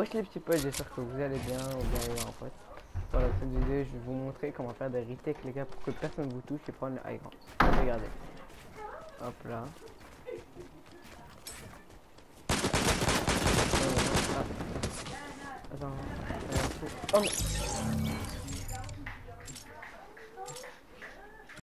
Wesh les petits potes, j'espère que vous allez bien ou bien en fait. Voilà, cette vidéo, je vais vous montrer comment faire des retakes les gars pour que personne vous touche et prendre le high ground. Regardez. Hop là. Attends. Oh, mais...